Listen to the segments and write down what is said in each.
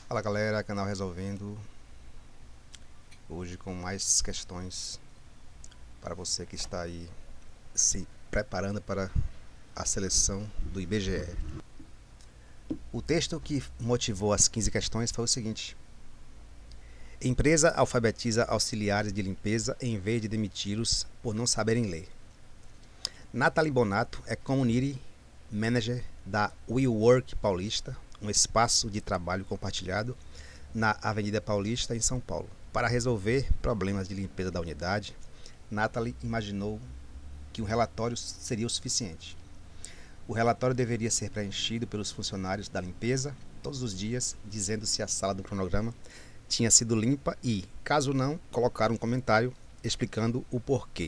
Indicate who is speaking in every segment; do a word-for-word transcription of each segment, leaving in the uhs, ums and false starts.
Speaker 1: Fala galera, canal Resolvendo, hoje com mais questões para você que está aí se preparando para a seleção do I B G E. O texto que motivou as quinze questões foi o seguinte: empresa alfabetiza auxiliares de limpeza em vez de demiti-los por não saberem ler. Nathalie Bonato é Community Manager da WeWork Paulista, um espaço de trabalho compartilhado na Avenida Paulista, em São Paulo. Para resolver problemas de limpeza da unidade, Nathalie imaginou que um relatório seria o suficiente. O relatório deveria ser preenchido pelos funcionários da limpeza todos os dias, dizendo se a sala do cronograma tinha sido limpa e, caso não, colocar um comentário explicando o porquê.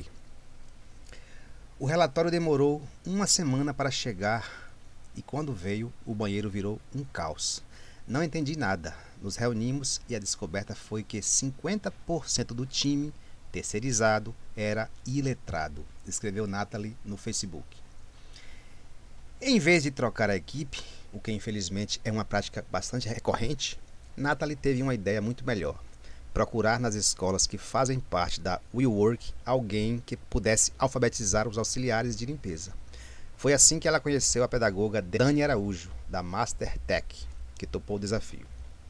Speaker 1: O relatório demorou uma semana para chegar e quando veio, o banheiro virou um caos. Não entendi nada. Nos reunimos e a descoberta foi que cinquenta por cento do time terceirizado era iletrado, escreveu Nathalie no Facebook. Em vez de trocar a equipe, o que infelizmente é uma prática bastante recorrente, Nathalie teve uma ideia muito melhor: procurar nas escolas que fazem parte da WeWork alguém que pudesse alfabetizar os auxiliares de limpeza. Foi assim que ela conheceu a pedagoga Dani Araújo, da Master Tech, que topou o desafio.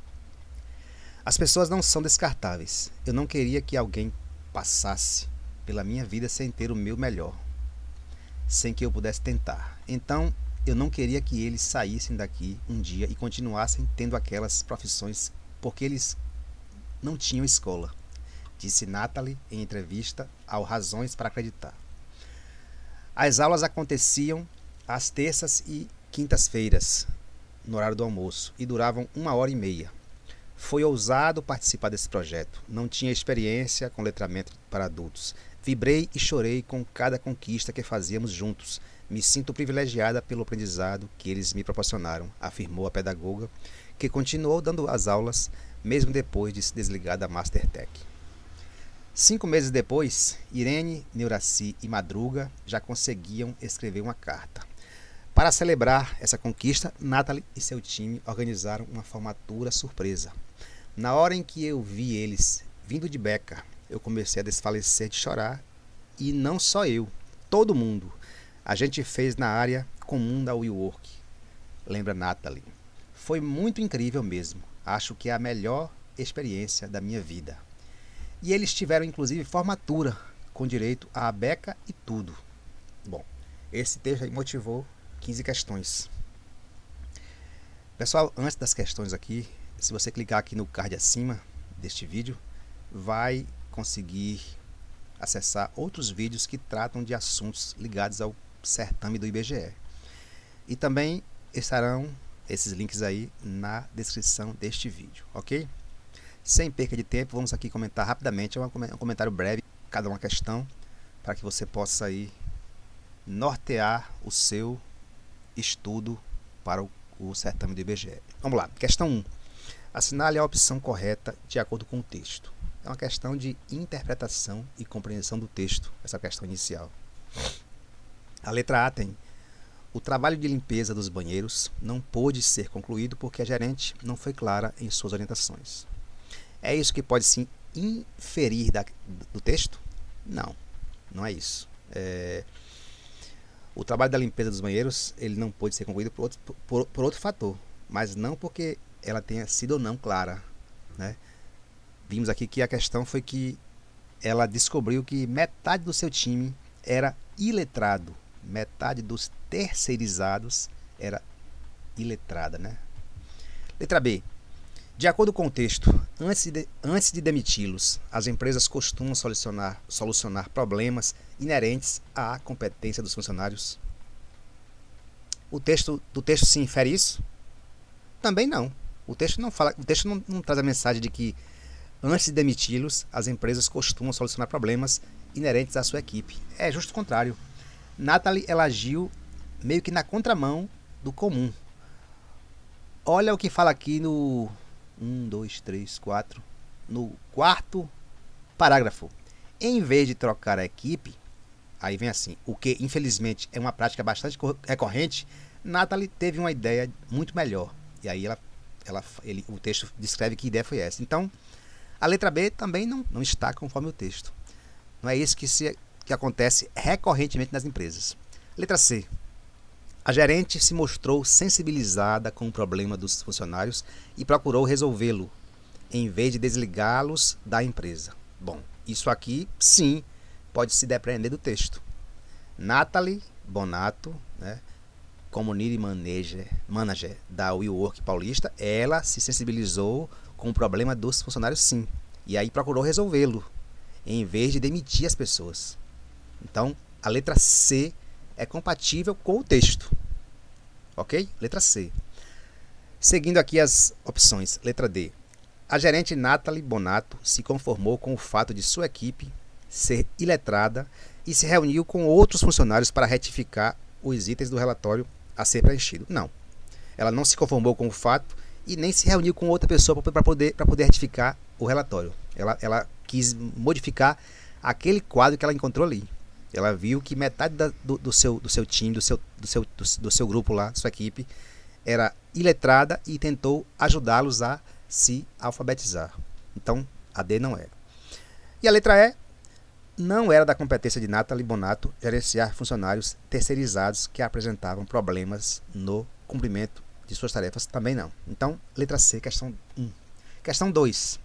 Speaker 1: As pessoas não são descartáveis. Eu não queria que alguém passasse pela minha vida sem ter o meu melhor, sem que eu pudesse tentar. Então, eu não queria que eles saíssem daqui um dia e continuassem tendo aquelas profissões porque eles não tinham escola, disse Nathalie em entrevista ao Razões para Acreditar. As aulas aconteciam às terças e quintas-feiras, no horário do almoço, e duravam uma hora e meia. Foi ousado participar desse projeto. Não tinha experiência com letramento para adultos. Vibrei e chorei com cada conquista que fazíamos juntos. Me sinto privilegiada pelo aprendizado que eles me proporcionaram, afirmou a pedagoga, que continuou dando as aulas mesmo depois de se desligar da Mastertech. Cinco meses depois, Irene, Neuraci e Madruga já conseguiam escrever uma carta. Para celebrar essa conquista, Nathalie e seu time organizaram uma formatura surpresa. Na hora em que eu vi eles vindo de beca, eu comecei a desfalecer de chorar. E não só eu, todo mundo. A gente fez na área comum da WeWork, lembra Nathalie. Foi muito incrível mesmo. Acho que é a melhor experiência da minha vida. E eles tiveram inclusive formatura, com direito à beca e tudo. Bom, esse texto aí motivou quinze questões. Pessoal, antes das questões aqui, se você clicar aqui no card acima deste vídeo, vai conseguir acessar outros vídeos que tratam de assuntos ligados ao certame do I B G E. E também estarão esses links aí na descrição deste vídeo, ok? Sem perca de tempo, vamos aqui comentar rapidamente, é um comentário breve, cada uma questão, para que você possa aí nortear o seu estudo para o, o certame do I B G E. Vamos lá, questão um. Assinale a opção correta de acordo com o texto. É uma questão de interpretação e compreensão do texto, essa questão inicial. A letra A tem: o trabalho de limpeza dos banheiros não pôde ser concluído porque a gerente não foi clara em suas orientações. É isso que pode se inferir da, do texto? Não, não é isso. É, o trabalho da limpeza dos banheiros ele não pôde ser concluído por outro, por, por outro fator, mas não porque ela tenha sido ou não clara, né? Vimos aqui que a questão foi que ela descobriu que metade do seu time era iletrado, metade dos terceirizados era iletrada, né? Letra B. De acordo com o texto, antes de, antes de demiti-los, as empresas costumam solucionar, solucionar problemas inerentes à competência dos funcionários. O texto, do texto se infere isso? Também não. O texto não fala, o texto não, não traz a mensagem de que antes de demiti-los, as empresas costumam solucionar problemas inerentes à sua equipe. É justo o contrário. Nathalie ela agiu meio que na contramão do comum. Olha o que fala aqui no um, dois, três, quatro, no quarto parágrafo. Em vez de trocar a equipe, aí vem assim, o que infelizmente é uma prática bastante recorrente, Nathalie teve uma ideia muito melhor. E aí ela ela, ele, o texto descreve que ideia foi essa. Então, a letra B também não, não está conforme o texto. Não é isso que, se, que acontece recorrentemente nas empresas. Letra C. A gerente se mostrou sensibilizada com o problema dos funcionários e procurou resolvê-lo, em vez de desligá-los da empresa. Bom, isso aqui, sim, pode se depreender do texto. Nathalie Bonato, né, Community Manager, manager da WeWork Paulista, ela se sensibilizou com o problema dos funcionários, sim. E aí procurou resolvê-lo, em vez de demitir as pessoas. Então, a letra C é compatível com o texto. Ok? Letra C. Seguindo aqui as opções. Letra D. A gerente Nathalie Bonato se conformou com o fato de sua equipe ser iletrada e se reuniu com outros funcionários para retificar os itens do relatório a ser preenchido. Não. Ela não se conformou com o fato e nem se reuniu com outra pessoa para poder, para poder retificar o relatório. Ela, ela quis modificar aquele quadro que ela encontrou ali. Ela viu que metade da, do, do, seu, do seu time, do seu, do, seu, do, do seu grupo lá, sua equipe, era iletrada e tentou ajudá-los a se alfabetizar. Então, a D não era. E a letra E, não era da competência de Nathalie Bonato gerenciar funcionários terceirizados que apresentavam problemas no cumprimento de suas tarefas, também não. Então, letra C, questão um. Questão dois.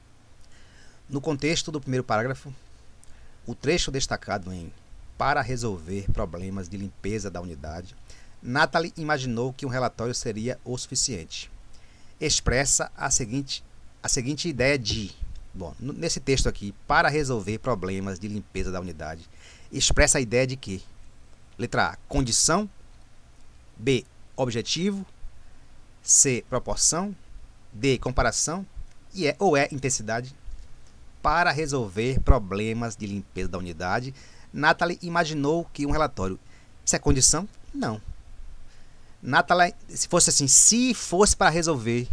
Speaker 1: No contexto do primeiro parágrafo, o trecho destacado em para resolver problemas de limpeza da unidade, Nathalie imaginou que um relatório seria o suficiente. Expressa a seguinte, a seguinte ideia de, bom, nesse texto aqui, para resolver problemas de limpeza da unidade, expressa a ideia de que, letra A, condição, B, objetivo, C, proporção, D, comparação, e é, ou é intensidade. Para resolver problemas de limpeza da unidade, Nathalie imaginou que um relatório... Isso é condição? Não. Nathalie, se fosse assim, se fosse para resolver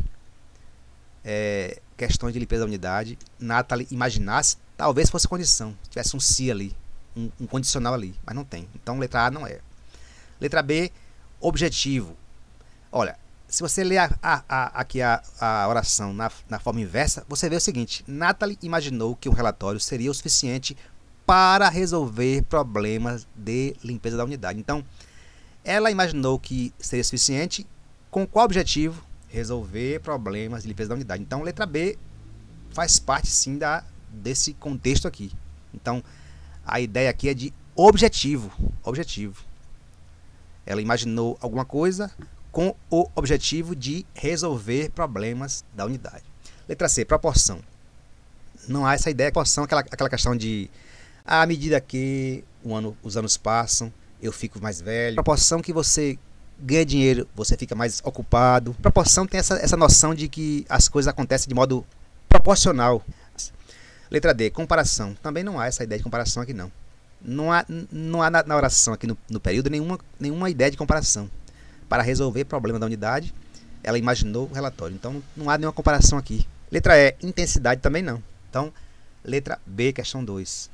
Speaker 1: é, questões de limpeza da unidade, Nathalie imaginasse, talvez fosse condição. Tivesse um se ali, um, um condicional ali, mas não tem. Então, letra A não é. Letra B, objetivo. Olha, se você ler a, a, a, aqui a, a oração na, na forma inversa, você vê o seguinte: Nathalie imaginou que um relatório seria o suficiente para resolver problemas de limpeza da unidade. Então, ela imaginou que seria suficiente com qual objetivo? Resolver problemas de limpeza da unidade. Então, letra B faz parte, sim, da, desse contexto aqui. Então, a ideia aqui é de objetivo. Objetivo. Ela imaginou alguma coisa com o objetivo de resolver problemas da unidade. Letra C, proporção. Não há essa ideia de proporção, aquela, aquela questão de à medida que o ano, os anos passam, eu fico mais velho. Proporção que você ganha dinheiro, você fica mais ocupado. Proporção tem essa, essa noção de que as coisas acontecem de modo proporcional. Letra D, comparação. Também não há essa ideia de comparação aqui, não. Não há, não há na, na oração aqui no, no período nenhuma, nenhuma ideia de comparação. Para resolver problema da unidade, ela imaginou o relatório. Então, não há nenhuma comparação aqui. Letra E, intensidade também não. Então, letra B, questão dois.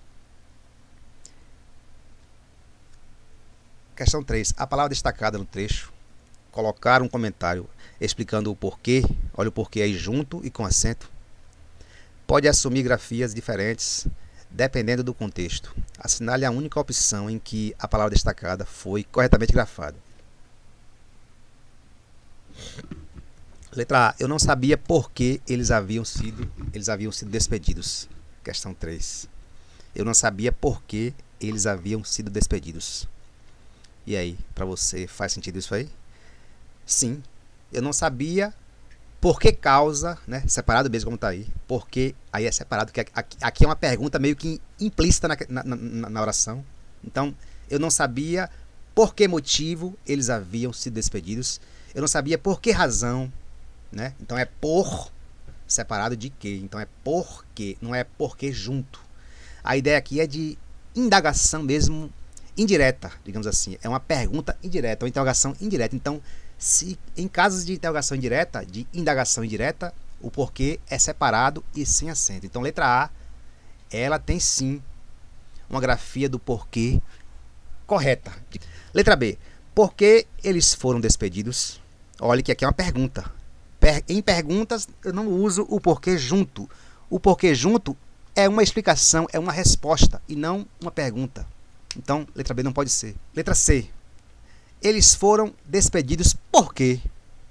Speaker 1: Questão três. A palavra destacada no trecho, colocar um comentário explicando o porquê, olha o porquê aí junto e com acento, pode assumir grafias diferentes dependendo do contexto. Assinale a única opção em que a palavra destacada foi corretamente grafada. Letra A. Eu não sabia por que eles haviam sido, eles haviam sido despedidos. Questão três. Eu não sabia por que eles haviam sido despedidos. E aí, para você, faz sentido isso aí? Sim. Eu não sabia por que causa, né? Separado mesmo como está aí. Porque aí é separado, que aqui, aqui é uma pergunta meio que implícita na, na, na, na oração. Então, eu não sabia por que motivo eles haviam sido despedidos. Eu não sabia por que razão, né? Então é por separado de que. Então é por que, não é porque junto. A ideia aqui é de indagação mesmo indireta, digamos assim. É uma pergunta indireta, uma interrogação indireta. Então, se em casos de interrogação indireta, de indagação indireta, o porquê é separado e sem acento. Então, letra A, ela tem sim uma grafia do porquê correta. Letra B, por que eles foram despedidos? Olha que aqui é uma pergunta. per, em perguntas eu não uso o porquê junto. O porquê junto é uma explicação, é uma resposta e não uma pergunta. Então, letra B não pode ser. Letra C. Eles foram despedidos por quê?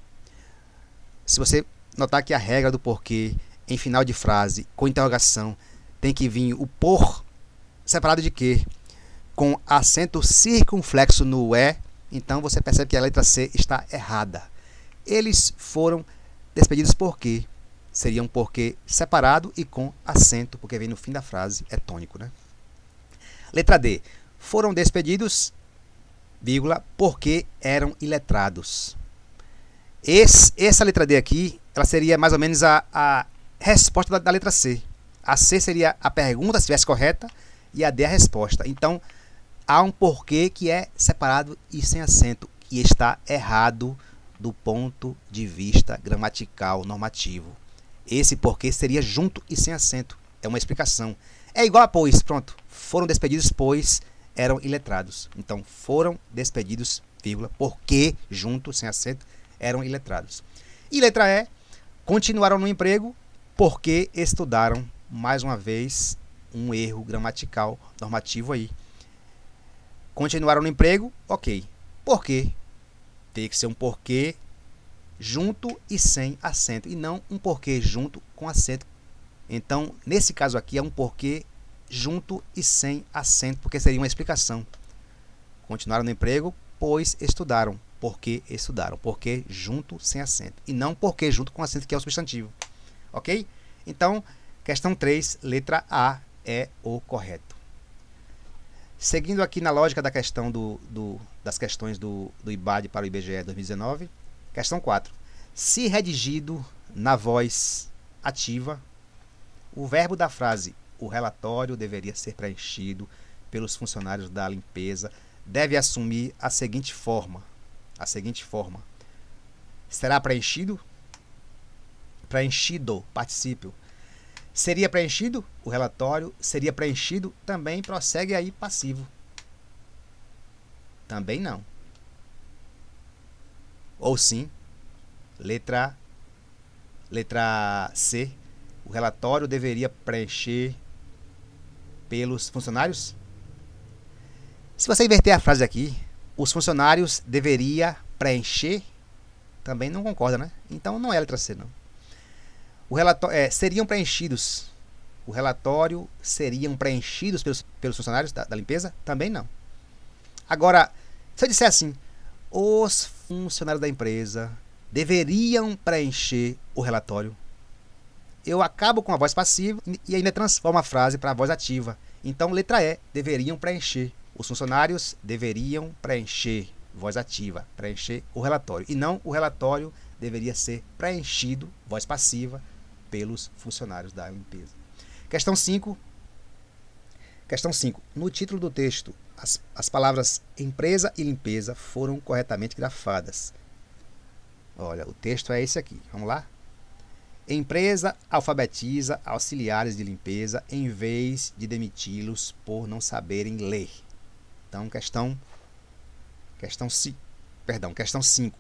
Speaker 1: Se você notar que a regra do porquê em final de frase com interrogação tem que vir o por separado de quê? Com acento circunflexo no é, então você percebe que a letra C está errada. Eles foram despedidos por quê? Seria um porquê separado e com acento, porque vem no fim da frase, é tônico, né? Letra D. Foram despedidos, vírgula, porque eram iletrados. Esse, essa letra D aqui, ela seria mais ou menos a, a resposta da, da letra C. A C seria a pergunta, se estivesse correta, e a D a resposta. Então, há um porquê que é separado e sem acento, e está errado do ponto de vista gramatical normativo. Esse porquê seria junto e sem acento. É uma explicação. É igual a pois, pronto. Foram despedidos, pois eram iletrados. Então, foram despedidos, vírgula, porque, junto, sem acento, eram iletrados. E letra E, continuaram no emprego porque estudaram, mais uma vez, um erro gramatical normativo aí. Continuaram no emprego, ok. Por quê? Tem que ser um porquê junto e sem acento, e não um porquê junto com acento. Então, nesse caso aqui, é um porquê junto e sem acento, porque seria uma explicação. Continuaram no emprego, pois estudaram. Porque estudaram. Porque junto, sem acento. E não porque junto com acento, que é o substantivo. Ok? Então, questão três, letra A é o correto. Seguindo aqui na lógica da questão do, do, das questões do, do I B A D para o I B G E dois mil e dezenove, questão quatro. Se redigido na voz ativa, o verbo da frase o relatório deveria ser preenchido pelos funcionários da limpeza deve assumir a seguinte forma. A seguinte forma. Será preenchido? Preenchido, particípio. Seria preenchido? O relatório seria preenchido? Também prossegue aí passivo. Também não. Ou sim. Letra, letra C. O relatório deveria preencher pelos funcionários? Se você inverter a frase aqui, os funcionários deveria preencher, também não concorda, né? Então não é a letra C, não. O relatório, é, seriam preenchidos, o relatório seriam preenchidos pelos, pelos funcionários da, da limpeza? Também não. Agora, se eu disser assim, os funcionários da empresa deveriam preencher o relatório, eu acabo com a voz passiva e ainda transformo a frase para a voz ativa. Então, letra E, deveriam preencher. Os funcionários deveriam preencher, voz ativa, preencher o relatório. E não o relatório deveria ser preenchido, voz passiva, pelos funcionários da limpeza. Questão cinco. Questão cinco. No título do texto, as, as palavras empresa e limpeza foram corretamente grafadas. Olha, o texto é esse aqui. Vamos lá? Empresa alfabetiza auxiliares de limpeza em vez de demiti-los por não saberem ler. Então, questão questão perdão, questão cinco.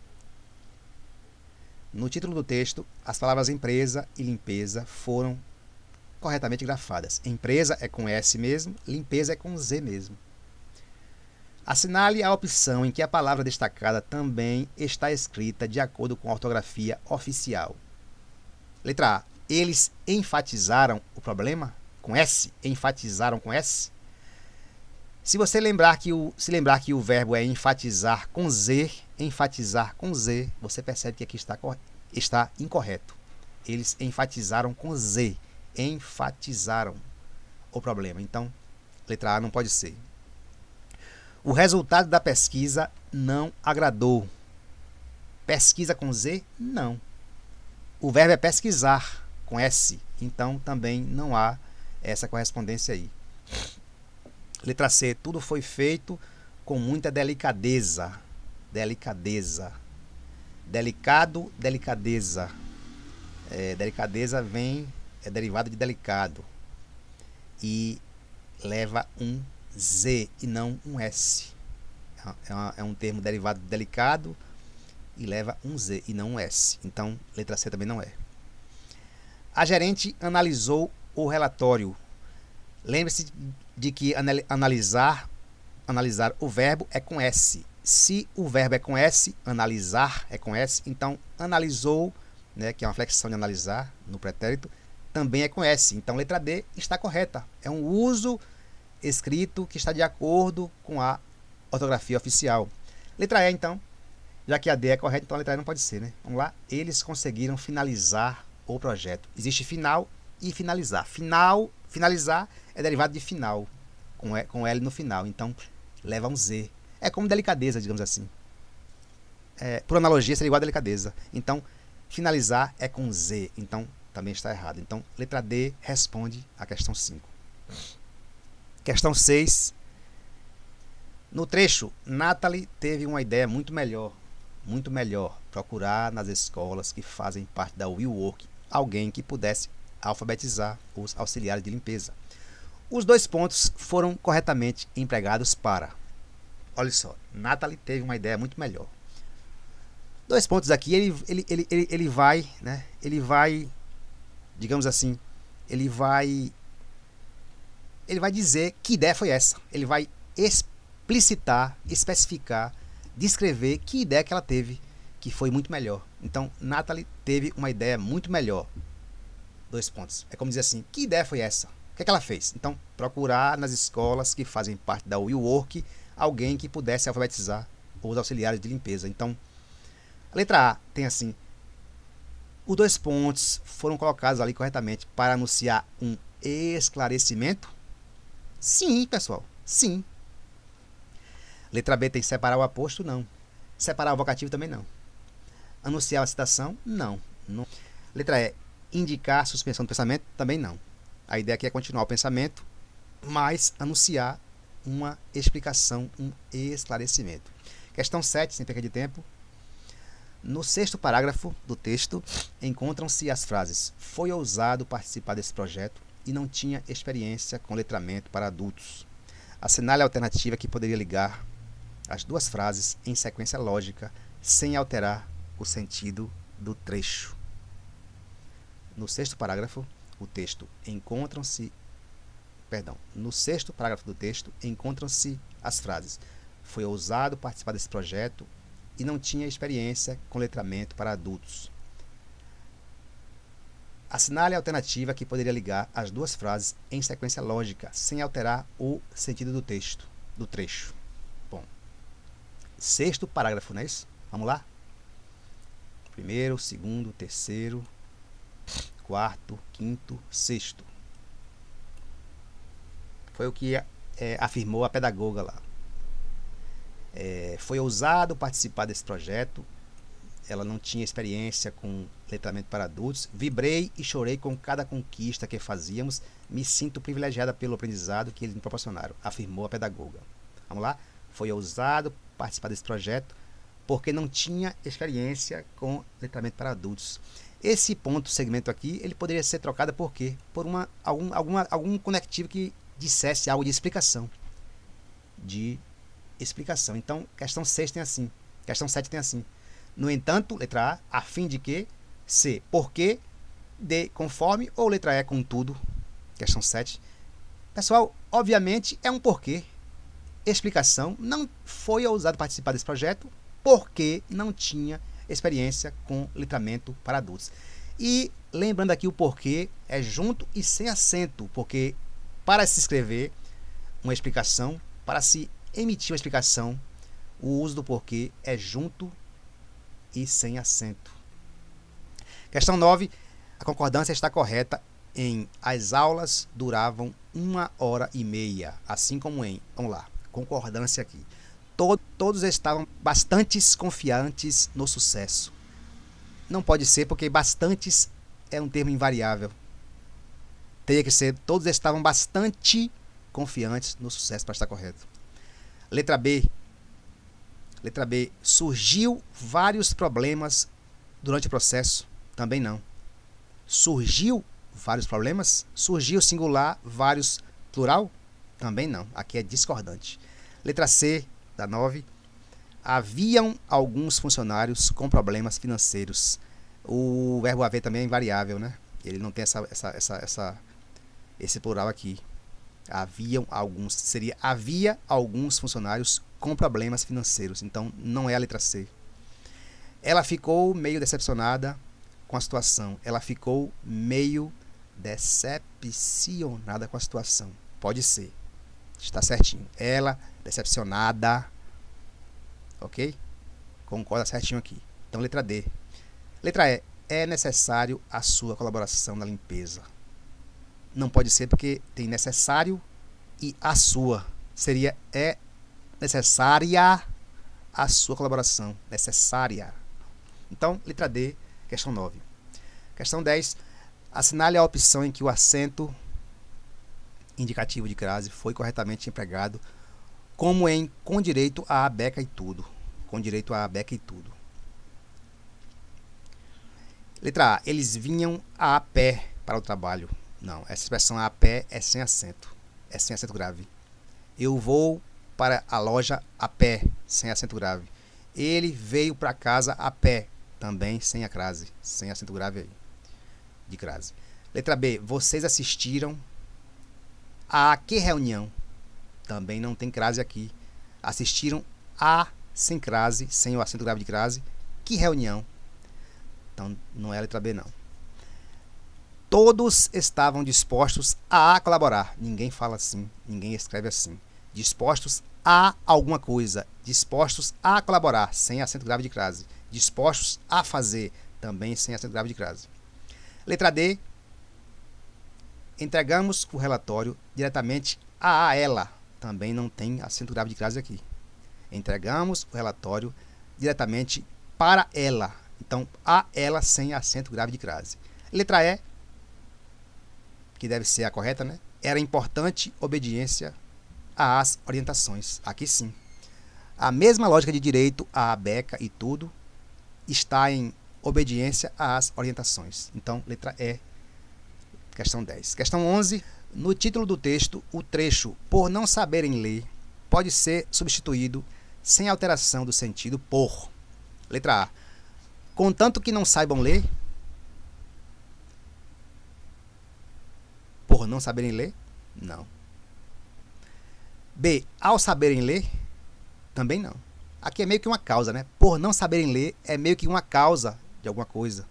Speaker 1: No título do texto, as palavras empresa e limpeza foram corretamente grafadas. Empresa é com S mesmo, limpeza é com Z mesmo. Assinale a opção em que a palavra destacada também está escrita de acordo com a ortografia oficial. Letra A. Eles enfatizaram o problema com S? Enfatizaram com S? Se você lembrar que o, se lembrar que o verbo é enfatizar com Z, enfatizar com Z, você percebe que aqui está, está incorreto. Eles enfatizaram com Z. Enfatizaram o problema. Então, letra A não pode ser. O resultado da pesquisa não agradou. Pesquisa com Z? Não. O verbo é pesquisar com S. Então, também não há essa correspondência aí. Letra C. Tudo foi feito com muita delicadeza. Delicadeza. Delicado, delicadeza. É, delicadeza vem, é derivado de delicado. E leva um Z e não um S. É, uma, é um termo derivado de delicado e leva um Z e não um S. Então, letra C também não é. A gerente analisou o relatório. Lembre-se de que analisar, analisar o verbo é com S. Se o verbo é com S, analisar é com S, então analisou, né, que é uma flexão de analisar no pretérito, também é com S. Então, letra D está correta. É um uso escrito que está de acordo com a ortografia oficial. Letra E, então, já que a D é correta, então a letra E não pode ser, né? Vamos lá. Eles conseguiram finalizar o projeto. Existe final e finalizar. Final, finalizar é derivado de final, com, e, com L no final. Então, leva um Z. É como delicadeza, digamos assim. É, por analogia, seria igual a delicadeza. Então, finalizar é com Z. Então, também está errado. Então, letra D responde a questão cinco. Questão seis. No trecho, Natalie teve uma ideia muito melhor. Muito melhor. Procurar nas escolas que fazem parte da Will Work alguém que pudesse alfabetizar os auxiliares de limpeza. Os dois pontos foram corretamente empregados para... Olha só, Natalie teve uma ideia muito melhor. Dois pontos aqui, ele, ele, ele, ele, ele vai, né? Ele vai, digamos assim, ele vai, ele vai dizer que ideia foi essa. Ele vai explicitar, especificar, descrever que ideia que ela teve, que foi muito melhor. Então, Natalie teve uma ideia muito melhor. Dois pontos. É como dizer assim, que ideia foi essa? O que é que ela fez? Então, procurar nas escolas que fazem parte da Will Work alguém que pudesse alfabetizar os auxiliares de limpeza. Então, a letra A tem assim, os dois pontos foram colocados ali corretamente para anunciar um esclarecimento? Sim, pessoal, sim. Letra B tem separar o aposto? Não. Separar o vocativo? Também não. Anunciar a citação? Não. não. Letra E, indicar suspensão do pensamento? Também não. A ideia aqui é continuar o pensamento, mas anunciar uma explicação, um esclarecimento. Questão sete, sem perda de tempo. No sexto parágrafo do texto, encontram-se as frases: foi ousado participar desse projeto e não tinha experiência com letramento para adultos. Assinale a alternativa que poderia ligar as duas frases em sequência lógica, sem alterar o sentido do trecho. No sexto parágrafo, o texto encontram-se Perdão, no sexto parágrafo do texto, encontram-se as frases: foi ousado participar desse projeto e não tinha experiência com letramento para adultos. Assinale a alternativa que poderia ligar as duas frases em sequência lógica, sem alterar o sentido do texto, do trecho. Bom, sexto parágrafo, não é isso? Vamos lá? Primeiro, segundo, terceiro, quarto, quinto, sexto. Foi o que é, afirmou a pedagoga lá. É, foi ousado participar desse projeto. Ela não tinha experiência com letramento para adultos. Vibrei e chorei com cada conquista que fazíamos. Me sinto privilegiada pelo aprendizado que eles me proporcionaram, afirmou a pedagoga. Vamos lá? Foi ousado participar desse projeto porque não tinha experiência com letramento para adultos. Esse ponto, segmento aqui, ele poderia ser trocado por quê? Por uma, algum, alguma, algum conectivo que dissesse algo de explicação. De explicação. Então, questão seis tem assim. Questão sete tem assim. No entanto, letra A, a fim de que. C, porque. D, conforme. Ou letra E, contudo. Questão sete. Pessoal, obviamente é um porquê. Explicação. Não foi ousado participar desse projeto porque não tinha experiência com letramento para adultos. E lembrando aqui o porquê é junto e sem acento, porque para se escrever uma explicação, para se emitir uma explicação, o uso do porquê é junto e sem acento. Questão nove. A concordância está correta em as aulas duravam uma hora e meia, assim como em, vamos lá, concordância aqui. Todo, todos estavam bastante confiantes no sucesso. Não pode ser porque bastantes é um termo invariável. Teria que ser, todos estavam bastante confiantes no sucesso para estar correto. Letra B. Letra B. Surgiu vários problemas durante o processo. Também não. Surgiu vários problemas? Surgiu singular, vários plural? Também não. Aqui é discordante. Letra C, da nove. Haviam alguns funcionários com problemas financeiros. O verbo haver também é invariável, né? Ele não tem essa, essa, essa, essa, esse plural aqui. Haviam alguns. Seria havia alguns funcionários com problemas financeiros. Então, não é a letra C. Ela ficou meio decepcionada com a situação. Ela ficou meio decepcionada com a situação. Pode ser. Está certinho. Ela, decepcionada. Ok? Concorda certinho aqui. Então, letra D. Letra E. É necessário a sua colaboração na limpeza. Não pode ser porque tem necessário e a sua. Seria é necessária a sua colaboração. Necessária. Então, letra D, questão nove. Questão dez. Assinale a opção em que o acento indicativo de crase foi corretamente empregado, como em com direito a beca e tudo. Com direito a beca e tudo. Letra A. Eles vinham a pé para o trabalho. Não, essa expressão a pé é sem acento. É sem acento grave. Eu vou para a loja a pé, sem acento grave. Ele veio para casa a pé, também sem a crase. Sem acento grave aí. De crase. Letra B. Vocês assistiram a que reunião? Também não tem crase aqui. Assistiram a, sem crase, sem o acento grave de crase. Que reunião? Então, não é a letra B, não. Todos estavam dispostos a colaborar. Ninguém fala assim, ninguém escreve assim. Dispostos a alguma coisa. Dispostos a colaborar, sem acento grave de crase. Dispostos a fazer, também sem acento grave de crase. Letra D. Entregamos o relatório diretamente a ela. Também não tem acento grave de crase aqui. Entregamos o relatório diretamente para ela. Então, a ela sem acento grave de crase. Letra E, que deve ser a correta, né? Era importante obediência às orientações. Aqui sim. A mesma lógica de direito à beca e tudo está em obediência às orientações. Então, letra E, questão dez. Questão onze. No título do texto, o trecho por não saberem ler pode ser substituído sem alteração do sentido por. Letra A. Contanto que não saibam ler. Por não saberem ler? Não. B. Ao saberem ler? Também não. Aqui é meio que uma causa, né? Por não saberem ler é meio que uma causa de alguma coisa.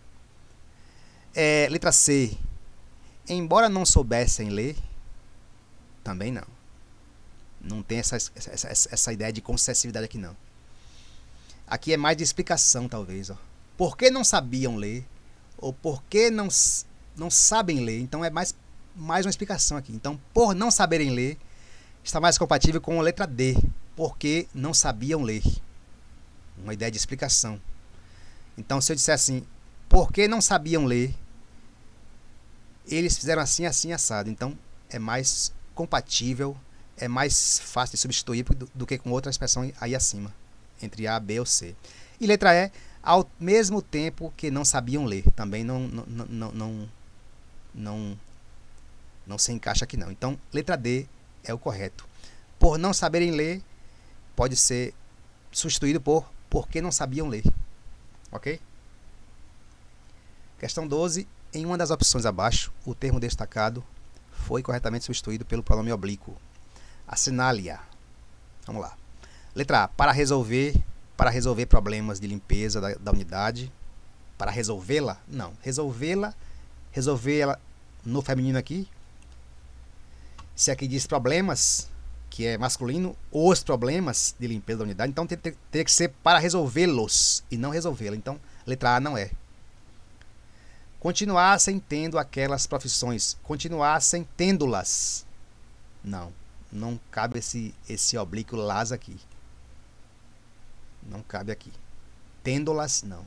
Speaker 1: É, letra C. Embora não soubessem ler? Também não. Não tem essa, essa, essa, essa ideia de concessividade aqui, não. Aqui é mais de explicação, talvez. Ó. Por que não sabiam ler? Ou por que não, não sabem ler? Então, é mais, mais uma explicação aqui. Então, por não saberem ler, está mais compatível com a letra D. Porque não sabiam ler. Uma ideia de explicação. Então, se eu disser assim, por que não sabiam ler? Eles fizeram assim, assim, assado. Então, é mais compatível, é mais fácil de substituir do, do que com outra expressão aí acima. Entre A, B ou C. E letra E, ao mesmo tempo que não sabiam ler. Também não, não, não, não, não, não se encaixa aqui não. Então, letra D é o correto. Por não saberem ler, pode ser substituído por porque não sabiam ler. Ok? Questão doze. Em uma das opções abaixo, o termo destacado foi corretamente substituído pelo pronome oblíquo. Assinale-a. Vamos lá. Letra A. Para resolver, para resolver problemas de limpeza da, da unidade. Para resolvê-la? Não. Resolvê-la, resolvê-la no feminino aqui. Se aqui diz problemas, que é masculino, os problemas de limpeza da unidade, então teria ter que ser para resolvê-los e não resolvê-la. Então, letra A não é. Continuassem tendo aquelas profissões. Continuassem tendo-las. Não. Não cabe esse, esse oblíquo las aqui. Não cabe aqui. Tendo-las, não.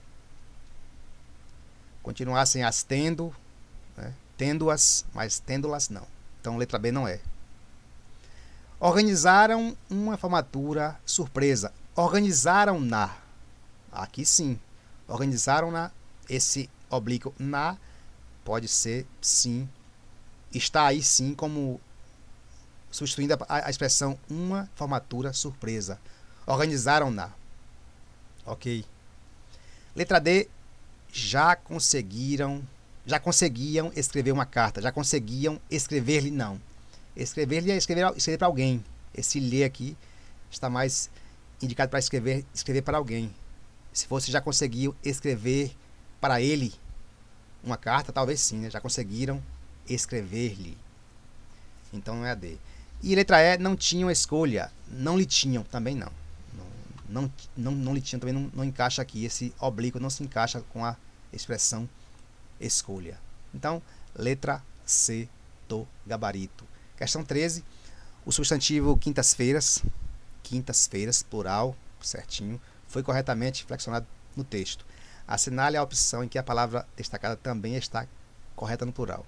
Speaker 1: Continuassem as tendo. Né? Tendo-as, mas tendo-las, não. Então, letra B não é. Organizaram uma formatura surpresa. Organizaram-na. Aqui sim. Organizaram-na. Esse oblíquo na pode ser sim. Está aí sim como substituindo a, a expressão uma formatura surpresa. organizaram-na. Ok. Letra D, já conseguiram, já conseguiam escrever uma carta, já conseguiam escrever-lhe, não. Escrever-lhe é escrever, escrever para alguém. Esse ler aqui está mais indicado para escrever, escrever para alguém. Se fosse já conseguiu escrever para ele uma carta, talvez sim, né? Já conseguiram escrever-lhe. Então não é a D. E letra E, não tinham escolha. Não lhe tinham, também não. Não, não, não, não lhe tinham, também não, não encaixa aqui. Esse oblíquo não se encaixa com a expressão escolha. Então, letra C do gabarito. Questão treze. O substantivo quintas-feiras, quintas-feiras, plural, certinho, foi corretamente flexionado no texto. Assinale a opção em que a palavra destacada também está correta no plural.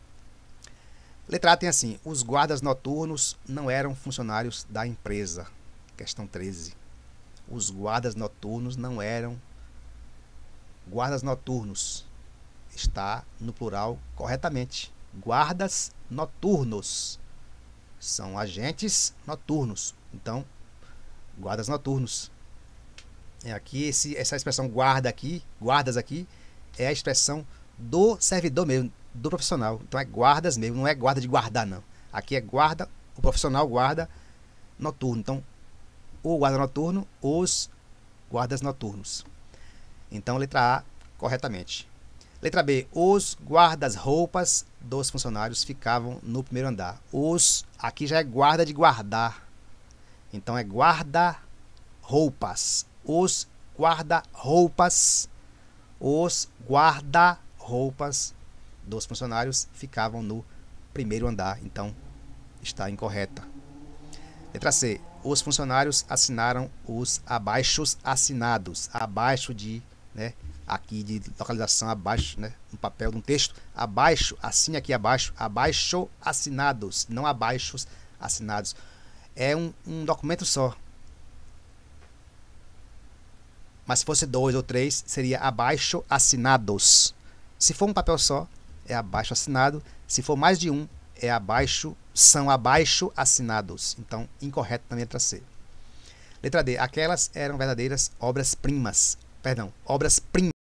Speaker 1: Letra A tem assim: os guardas noturnos não eram funcionários da empresa. Questão treze. Os guardas noturnos não eram guardas noturnos. Está no plural corretamente. Guardas noturnos são agentes noturnos. Então, guardas noturnos. É aqui esse, essa expressão guarda aqui, guardas aqui, é a expressão do servidor mesmo, do profissional. Então é guardas mesmo, não é guarda de guardar, não. Aqui é guarda, o profissional guarda noturno. Então, o guarda noturno, os guardas noturnos. Então, letra A, corretamente. Letra B, os guardas-roupas dos funcionários ficavam no primeiro andar. Os, aqui já é guarda de guardar. Então, é guarda-roupas. Os guarda-roupas, os guarda-roupas dos funcionários ficavam no primeiro andar. Então, está incorreta. Letra C. Os funcionários assinaram os abaixos assinados. Abaixo de, né, aqui de localização, abaixo, né, no papel, no texto. Abaixo, assine aqui abaixo, abaixo assinados, não abaixos assinados. É um, um documento só. Mas se fosse dois ou três, seria abaixo assinados. Se for um papel só, é abaixo assinado. Se for mais de um, é abaixo, são abaixo assinados. Então, incorreto na letra C. Letra D. Aquelas eram verdadeiras obras-primas. Perdão, obras-primas.